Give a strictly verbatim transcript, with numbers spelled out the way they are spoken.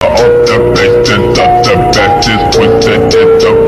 Off the bass, then stop the back, just twist it, it's the